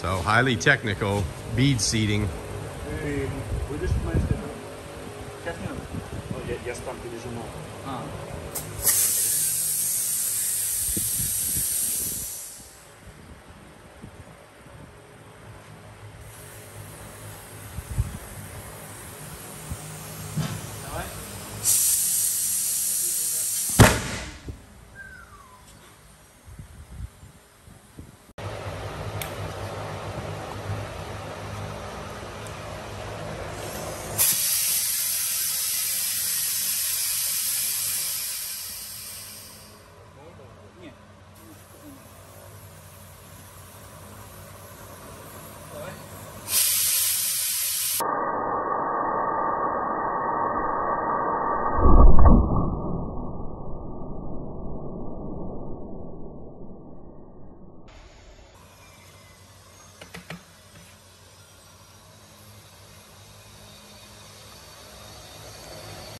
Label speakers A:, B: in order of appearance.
A: So highly technical bead seeding.
B: Будешь моей стороны? Сейчас не надо. Я там пережимал.